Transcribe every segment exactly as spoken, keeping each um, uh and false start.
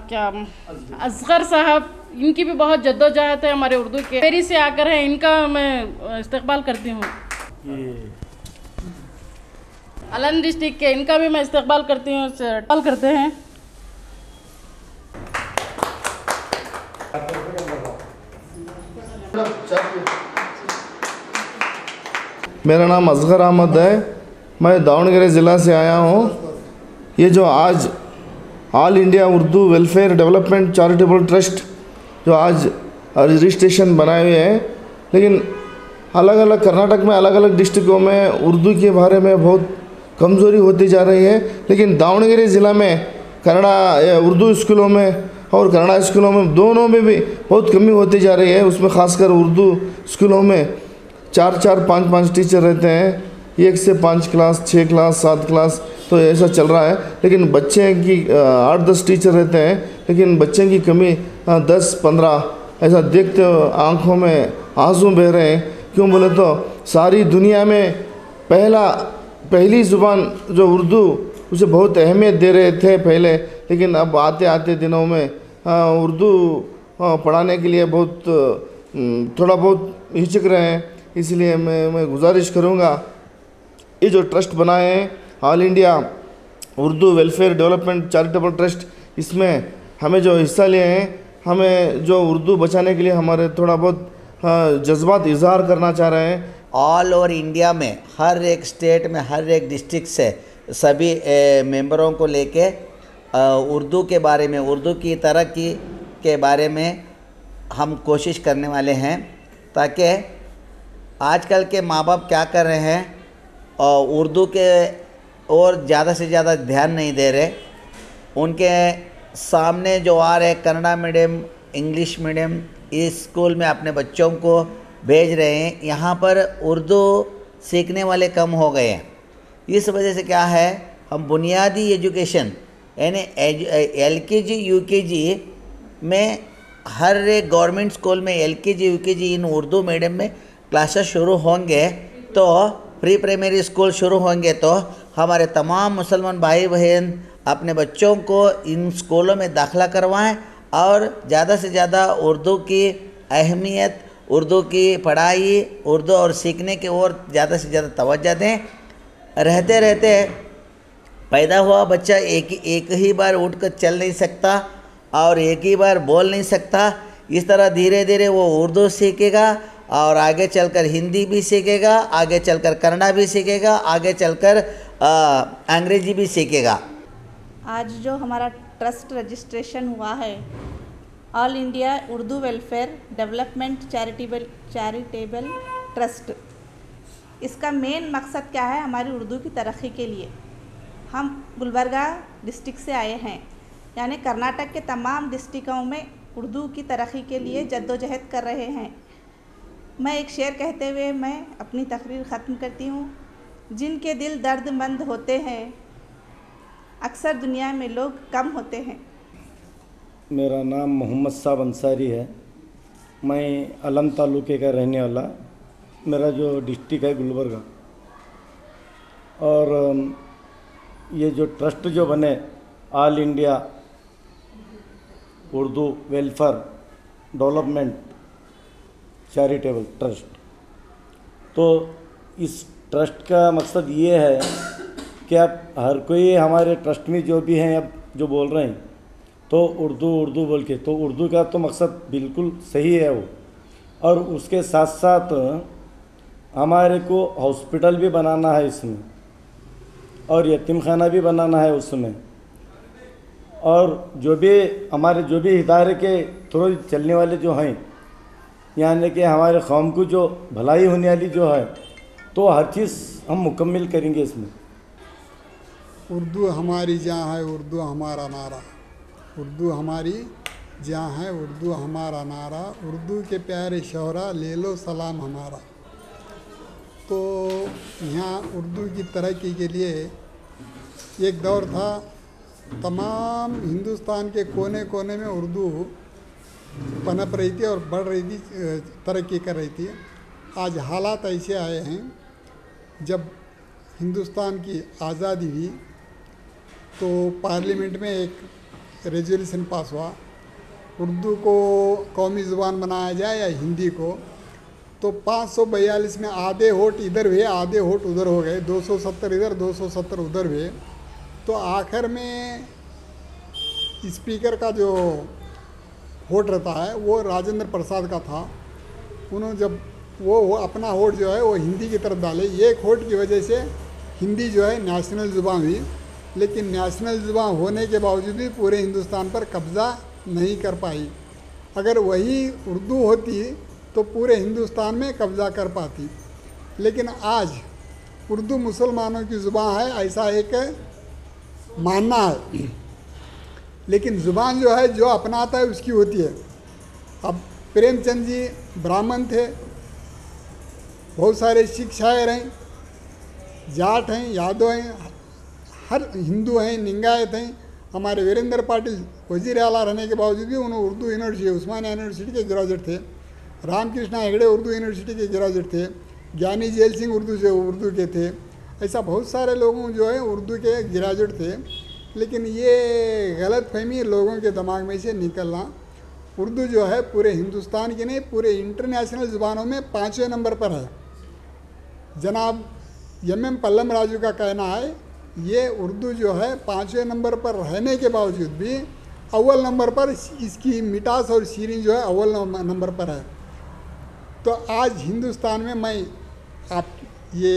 क्या असगर साहब, इनकी भी बहुत जद्दोजहद है हमारे उर्दू के पेरी से आकर है, इनका मैं इस्तकबाल करती हूँ। अलन डिस्ट्रिक्ट के इनका भी मैं इस्तकबाल करती हूँ, कॉल करते हैं। मेरा नाम असगर अहमद है, मैं दावणगेरे ज़िला से आया हूँ। ये जो आज all India Urdu welfare development charitable trust जो आज रजिस्ट्रेशन बनाए हुए हैं, लेकिन अलग अलग कर्नाटक में अलग अलग डिस्ट्रिक्टों में उर्दू के बारे में बहुत कमज़ोरी होती जा रही है। लेकिन दावणगेरे ज़िला में कन्नड़ा उर्दू स्कूलों में और कन्नड़ा स्कूलों में दोनों में भी बहुत कमी होती जा रही है। उसमें ख़ासकर उर्दू स्कूलों में चार चार पाँच पाँच टीचर रहते हैं, एक से पाँच क्लास, छः क्लास, सात क्लास, तो ऐसा चल रहा है। लेकिन बच्चे की आठ दस टीचर रहते हैं, लेकिन बच्चे की कमी दस पंद्रह, ऐसा देखते आँखों में आंसू बह रहे हैं। क्यों बोले तो सारी दुनिया में पहला पहली ज़ुबान जो उर्दू, उसे बहुत अहमियत दे रहे थे पहले, लेकिन अब आते आते दिनों में उर्दू पढ़ाने के लिए बहुत थोड़ा बहुत हिचक रहे हैं। इसलिए मैं मैं गुजारिश करूँगा, ये जो ट्रस्ट बनाए हैं all India Urdu welfare development charitable trust, इसमें हमें जो हिस्सा लिए हैं, हमें जो उर्दू बचाने के लिए हमारे थोड़ा बहुत जज्बात इजहार करना चाह रहे हैं। ऑल ओवर इंडिया में हर एक स्टेट में हर एक डिस्ट्रिक्ट से सभी मेंबरों को लेके उर्दू के बारे में, उर्दू की तरक्की के बारे में हम कोशिश करने वाले हैं, ताकि आजकल के माँ बाप क्या कर रहे हैं और उर्दू के और ज़्यादा से ज़्यादा ध्यान नहीं दे रहे। उनके सामने जो आ रहे कन्नड़ा मीडियम, इंग्लिश मीडियम इस स्कूल में अपने बच्चों को भेज रहे हैं, यहाँ पर उर्दू सीखने वाले कम हो गए हैं। इस वजह से क्या है, हम बुनियादी एजुकेशन यानी एल के जी यू के जी में हर एक गवर्नमेंट स्कूल में एल के जी यू के जी इन उर्दू मीडियम में क्लासेस शुरू होंगे, तो प्री प्राइमरी स्कूल शुरू होंगे, तो हमारे तमाम मुसलमान भाई बहन अपने बच्चों को इन स्कूलों में दाखिला करवाएं और ज़्यादा से ज़्यादा उर्दू की अहमियत, उर्दू की पढ़ाई, उर्दू और सीखने की ओर ज़्यादा से ज़्यादा तवज्जो दें। रहते रहते पैदा हुआ बच्चा एक एक ही बार उठकर चल नहीं सकता और एक ही बार बोल नहीं सकता। इस तरह धीरे धीरे वो उर्दू सीखेगा और आगे चलकर हिंदी भी सीखेगा, आगे चलकर कन्नड़ा भी सीखेगा, आगे चलकर अंग्रेजी भी सीखेगा। आज जो हमारा ट्रस्ट रजिस्ट्रेशन हुआ है, all India Urdu welfare development charitable charitable trust, इसका मेन मकसद क्या है, हमारी उर्दू की तरक्की के लिए। हम गुलबर्गा डिस्ट्रिक्ट से आए हैं, यानी कर्नाटक के तमाम डिस्ट्रिक्टों में उर्दू की तरक्की के लिए जद्दोजहद कर रहे हैं। मैं एक शेर कहते हुए मैं अपनी तकरीर ख़त्म करती हूँ। जिनके दिल दर्दमंद होते हैं, अक्सर दुनिया में लोग कम होते हैं। मेरा नाम मोहम्मद साहब अंसारी है, मैं अलम तालुके का रहने वाला। मेरा जो डिस्ट्रिक्ट है गुलबर्गा, और ये जो ट्रस्ट जो बने all India Urdu welfare development charitable trust, तो इस ट्रस्ट का मकसद ये है कि अब हर कोई हमारे ट्रस्ट में जो भी हैं अब जो बोल रहे हैं तो उर्दू उर्दू बोल के, तो उर्दू का तो मकसद बिल्कुल सही है वो, और उसके साथ साथ हमारे को हॉस्पिटल भी बनाना है इसमें, और यतीम खाना भी बनाना है उसमें, और जो भी हमारे जो भी इदारे के थ्रू चलने वाले जो हैं, यानी कि हमारे कौम को जो भलाई होने वाली जो है, तो हर चीज़ हम मुकम्मल करेंगे इसमें। उर्दू हमारी जहाँ है उर्दू हमारा नारा, उर्दू हमारी जहाँ है उर्दू हमारा नारा, उर्दू के प्यारे शोहरा ले लो सलाम हमारा। तो यहाँ उर्दू की तरक्की के लिए एक दौर था, तमाम हिंदुस्तान के कोने कोने में उर्दू पनप रही थी और बढ़ रही थी, तरक्की कर रही थी। आज हालात ऐसे आए हैं, जब हिंदुस्तान की आज़ादी हुई तो पार्लियामेंट में एक रेजोल्यूशन पास हुआ उर्दू को कौमी ज़ुबान बनाया जाए या हिंदी को, तो पाँच सौ बयालीस में आधे वोट इधर हुए आधे वोट उधर हो गए, दो सौ सत्तर इधर दो सौ सत्तर उधर हुए। तो आखिर में स्पीकर का जो वोट रहता है वो राजेंद्र प्रसाद का था। उन्होंने जब वो, वो अपना वोट जो है वो हिंदी की तरफ डाले, एक वोट की वजह से हिंदी जो है नेशनल ज़ुबान हुई, लेकिन नेशनल ज़ुबान होने के बावजूद भी पूरे हिंदुस्तान पर कब्ज़ा नहीं कर पाई। अगर वही उर्दू होती तो पूरे हिंदुस्तान में कब्ज़ा कर पाती। लेकिन आज उर्दू मुसलमानों की ज़ुबान है ऐसा एक मानना है, लेकिन ज़ुबान जो है जो अपनाता है उसकी होती है। अब प्रेमचंद जी ब्राह्मण थे, बहुत सारे सिख शायर हैं, जाट हैं, यादव हैं, हर हिंदू हैं, लिंगायत हैं। हमारे वीरेंद्र पाटिल वजीर आला रहने के बावजूद भी उन्होंने उर्दू यूनिवर्सिटी उस्मानिया यूनिवर्सिटी के ग्रेजुएट थे। रामकृष्ण हेगड़े उर्दू यूनिवर्सिटी के ग्रेजुएट थे। ज्ञानी जेल सिंह उर्दू से उर्दू के थे। ऐसा बहुत सारे लोगों जो है उर्दू के ग्रेजुएट थे। लेकिन ये गलत फहमी लोगों के दिमाग में से निकलना, उर्दू जो है पूरे हिंदुस्तान की नहीं पूरे इंटरनेशनल ज़ुबानों में पाँचवें नंबर पर है। जनाब एम एम पल्लम राजू का कहना है ये उर्दू जो है पाँचवें नंबर पर रहने के बावजूद भी अव्वल नंबर पर इसकी मिठास और शीरीन जो है अव्वल नंबर पर है। तो आज हिंदुस्तान में मैं आप ये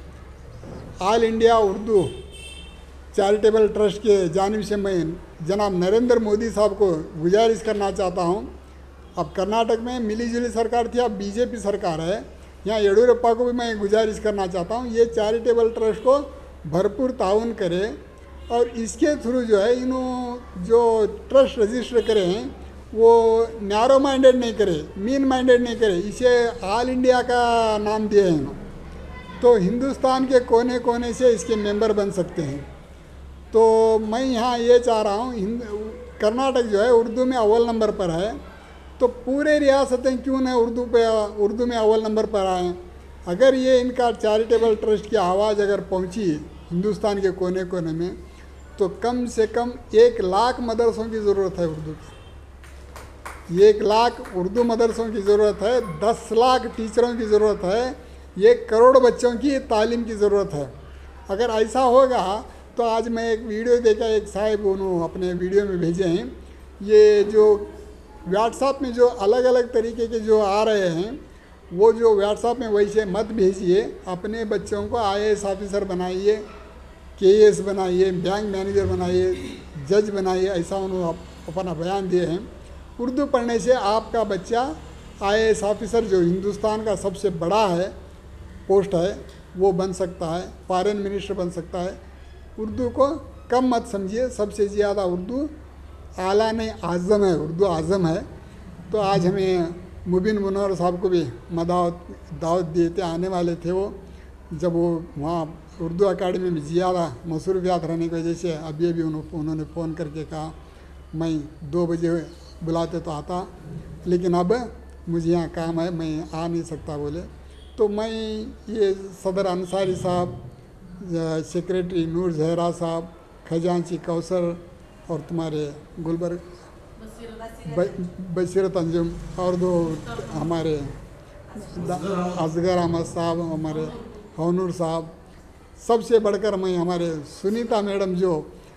all India Urdu charitable trust के जानिब से मैं जनाब नरेंद्र मोदी साहब को गुजारिश करना चाहता हूँ। अब कर्नाटक में मिली जुली सरकार थी, अब बीजेपी सरकार है। यहाँ येडियुरप्पा को भी मैं गुजारिश करना चाहता हूँ ये चैरिटेबल ट्रस्ट को भरपूर ताउन करे और इसके थ्रू जो है इन्हों जो ट्रस्ट रजिस्टर करे हैं वो नैरो माइंडेड नहीं करे, मीन माइंडेड नहीं करे, इसे ऑल इंडिया का नाम दिए हैं। तो हिंदुस्तान के कोने कोने से इसके मेंबर बन सकते हैं। तो मैं यहाँ ये चाह रहा हूँ, कर्नाटक जो है उर्दू में अव्वल नंबर पर है, तो पूरे रियासतें क्यों न उर्दू पे उर्दू में अव्वल नंबर पर आएँ। अगर ये इनका चैरिटेबल ट्रस्ट की आवाज़ अगर पहुँची हिंदुस्तान के कोने कोने में, तो कम से कम एक लाख मदरसों की ज़रूरत है उर्दू की, एक लाख उर्दू मदरसों की ज़रूरत है, दस लाख टीचरों की ज़रूरत है, एक करोड़ बच्चों की तालीम की ज़रूरत है। अगर ऐसा होगा तो आज मैं एक वीडियो देखा, एक साहिब उन्होंने अपने वीडियो में भेजे हैं, ये जो व्हाट्सएप में जो अलग अलग तरीके के जो आ रहे हैं वो जो व्हाट्सएप में वैसे मत भेजिए, अपने बच्चों को आई ए एस ऑफिसर बनाइए, के ए एस बनाइए, बैंक मैनेजर बनाइए, जज बनाइए, ऐसा उन्होंने अपना बयान दिए हैं। उर्दू पढ़ने से आपका बच्चा आई ए एस ऑफिसर जो हिंदुस्तान का सबसे बड़ा है पोस्ट है वो बन सकता है, फॉरेन मिनिस्टर बन सकता है। उर्दू को कम मत समझिए, सबसे ज़्यादा उर्दू आलाने आज़म है, उर्दू आज़म है। तो आज हमें मुबिन मुनव्वर साहब को भी मदावत दावत दिए थे, आने वाले थे वो, जब वो वहाँ उर्दू अकेडमी में ज़्यादा मसरूफियात रहने की वजह से अभी अभी उन्होंने फ़ोन करके कहा मैं दो बजे बुलाते तो आता, लेकिन अब मुझे यहाँ काम है, मैं आ नहीं सकता बोले। तो मैं ये सदर अंसारी साहब, सेक्रेटरी नूर जहरा साहब, खजांची कौसर और तुम्हारे गुलबर्ग बशीरत अंजुम और दो हमारे असगर अहमद साहब, हमारे हनूर साहब, सबसे बढ़कर मैं हमारे सुनीता मैडम जो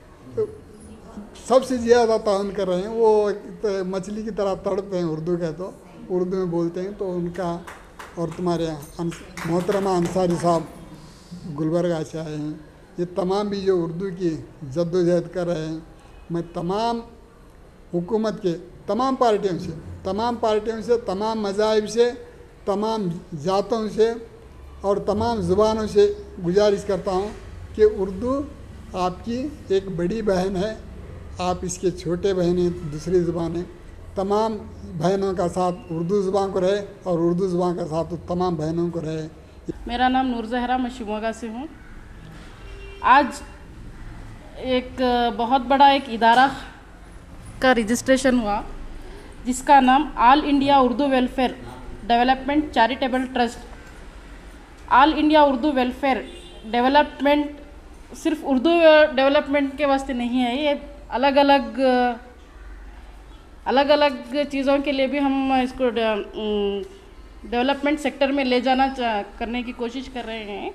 सबसे ज़्यादा ताउन कर रहे हैं, वो मछली की तरह तड़पते हैं उर्दू का, तो उर्दू में बोलते हैं, तो उनका और तुम्हारे मोहतरमा अंसारी साहब गुलबर्गा से आए हैं, ये तमाम भी जो उर्दू की जद्दोजहद कर रहे हैं, मैं तमाम हुकूमत के तमाम पार्टियों से तमाम पार्टियों से तमाम मज़ाहिब से, तमाम ज़ातों से और तमाम ज़ुबानों से गुजारिश करता हूँ कि उर्दू आपकी एक बड़ी बहन है, आप इसके छोटे बहन हैं दूसरी ज़ुबानें, तमाम बहनों का साथ उर्दू ज़ुबान को रहे और उर्दू ज़ुबान का साथ तमाम बहनों को रहे। मेरा नाम नूर जहरा, मैं शिमोगा से हूँ। आज एक बहुत बड़ा एक इदारा का रजिस्ट्रेशन हुआ जिसका नाम all India Urdu welfare development charitable trust. All India Urdu welfare development सिर्फ उर्दू डेवलपमेंट के वास्ते नहीं है, ये अलग अलग अलग अलग चीज़ों के लिए भी हम इसको डेवलपमेंट सेक्टर में ले जाना करने की कोशिश कर रहे हैं।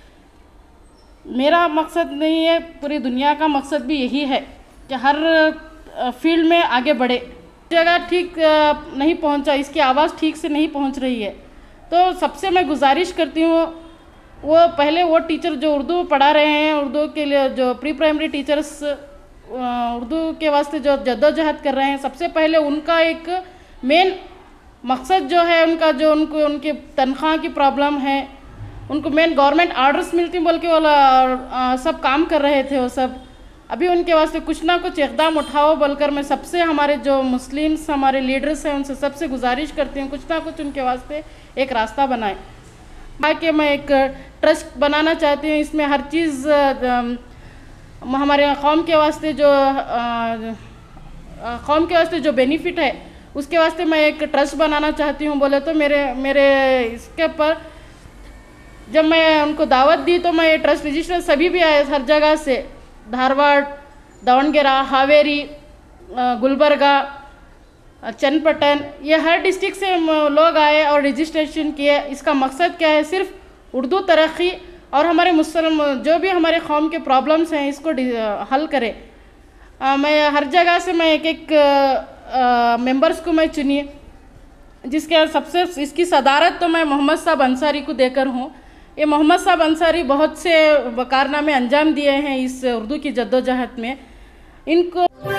मेरा मकसद नहीं है, पूरी दुनिया का मकसद भी यही है कि हर फील्ड में आगे बढ़े। जगह ठीक नहीं पहुंचा, इसकी आवाज़ ठीक से नहीं पहुंच रही है, तो सबसे मैं गुजारिश करती हूँ वो पहले वो टीचर जो उर्दू पढ़ा रहे हैं, उर्दू के लिए जो प्री प्राइमरी टीचर्स उर्दू के वास्ते जो जद्दोजहद कर रहे हैं, सबसे पहले उनका एक मेन मकसद जो है उनका जो उनको उनके तनख्वाह की प्रॉब्लम है, उनको मेन गवर्नमेंट आर्डर्स मिलती बोल के वो सब काम कर रहे थे, वो सब अभी उनके वास्ते कुछ ना कुछ इक़दाम उठाओ बोलकर मैं सबसे हमारे जो मुस्लिम्स हमारे लीडर्स हैं उनसे सबसे गुजारिश करती हूँ कुछ ना कुछ उनके वास्ते एक रास्ता बनाए। बाकी मैं एक ट्रस्ट बनाना चाहती हूँ, इसमें हर चीज़ हमारे कौम के वास्ते जो कौम के वास्ते जो बेनिफिट है उसके वास्ते मैं एक ट्रस्ट बनाना चाहती हूँ। बोले तो मेरे मेरे इसके ऊपर जब मैं उनको दावत दी तो मैं ये ट्रस्ट रजिस्टर सभी भी आए हर जगह से, धारवाड़, दावणगेरा, हावेरी, गुलबर्गा, चन्नपट्टन, ये हर डिस्ट्रिक्ट से लोग आए और रजिस्ट्रेशन किए। इसका मकसद क्या है? सिर्फ उर्दू तरक्की और हमारे मुसलमान जो भी हमारे कौम के प्रॉब्लम्स हैं इसको हल करे। आ, मैं हर जगह से मैं एक एक मेंबर्स को मैं चुनी, जिसके सबसे इसकी सदारत तो मैं मोहम्मद साहब अंसारी को देकर हूँ। ये मोहम्मद साहब अंसारी बहुत से कारनामे अंजाम दिए हैं इस उर्दू की जद्दोजहद में। इनको